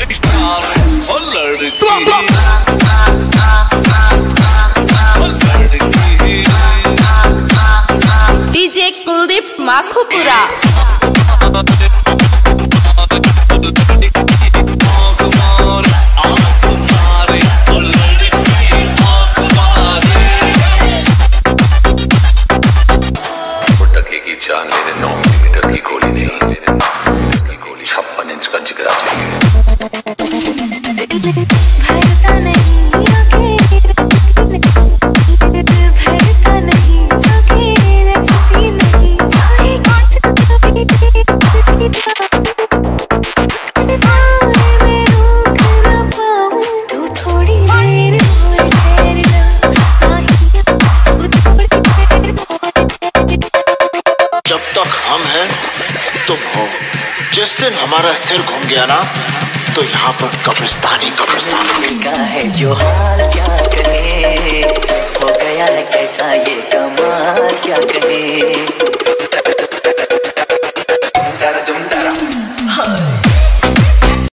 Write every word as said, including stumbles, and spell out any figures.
DJ Kuldeep Makhupura. जान लेने नौ millimetre की गोली नहीं, की गोली छप्पन इंच का जिगरा चाहिए। भरता नहीं भरता नहीं रचती नहीं मैं रोक न पाऊं तू थोड़ी देर और ठहर जा। जब तक हम हैं तुम हो, जिस दिन हमारा सिर घूम गया ना तो यहाँ पर कब्रिस्तान ही कब्रिस्तान का है जो हाल क्या कहे, हो गया है कैसा ये कमाल क्या कहे।